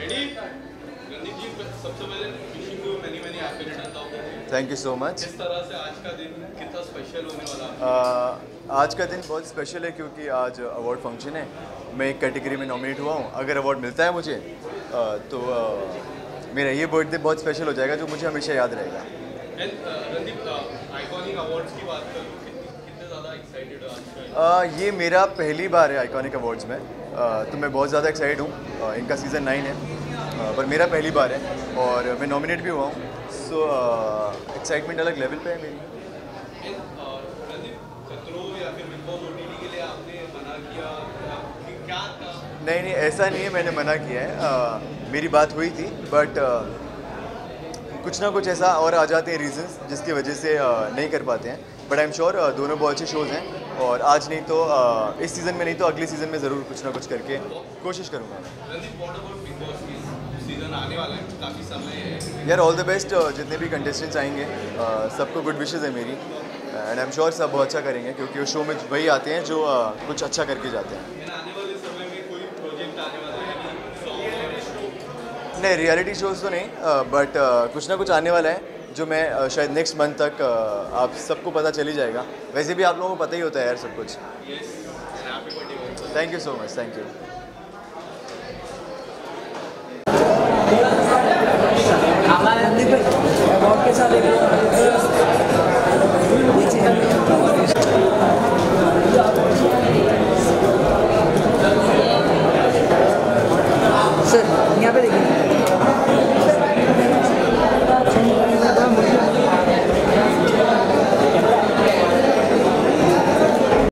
Thank you so much. किस तरह से आज का दिन कितना स्पेशल होने वाला? आज का दिन बहुत स्पेशल है क्योंकि आज अवार्ड फंक्शन है। मैं एक कैटेगरी में नॉमिनेट हुआ हूँ। अगर अवार्ड मिलता है मुझे तो मेरा ये बर्थडे बहुत स्पेशल हो जाएगा, जो मुझे हमेशा याद रहेगा। रणदीप, आइकॉनिक अवार्ड्स की बात करूँ, कितने ज़्यादा एक्साइटेड हो आज? ये मेरा पहली बार है आइकॉनिक अवार्ड्स में, तो मैं बहुत ज़्यादा एक्साइटेड हूँ। इनका सीज़न 9 है, पर मेरा पहली बार है और मैं नॉमिनेट भी हुआ हूँ। सो एक्साइटमेंट अलग लेवल पे है मेरी। रणदीप, खतरों या फिर बिग बॉस ओटीटी के लिए आपने मना किया कि क्या था? नहीं, ऐसा नहीं है मैंने मना किया है। मेरी बात हुई थी, बट कुछ ना कुछ ऐसा और आ जाते हैं रीजंस जिसकी वजह से नहीं कर पाते हैं। बट आई एम श्योर दोनों बहुत अच्छे शोज़ हैं और आज नहीं तो इस सीज़न में नहीं तो अगले सीज़न में ज़रूर कुछ ना कुछ करके कोशिश करूँगा। Randeep, what about Bigg Boss की सीज़न आने वाला है, काफ़ी समय है यार ऑल द बेस्ट, जितने भी कंटेस्टेंट्स आएंगे सबको गुड विशेज़ है मेरी, एंड आई एम श्योर सब बहुत अच्छा करेंगे क्योंकि उस शो में वही आते हैं जो कुछ अच्छा करके जाते हैं। आने वाले समय में कोई प्रोजेक्ट आने वाला है नहीं, रियलिटी शोज़ तो नहीं, बट कुछ ना कुछ आने वाला है जो मैं शायद नेक्स्ट मंथ तक आप सबको पता चल ही जाएगा। वैसे भी आप लोगों को पता ही होता है यार सब कुछ। Thank you so much, thank you. हमारे अवार्ड के साथ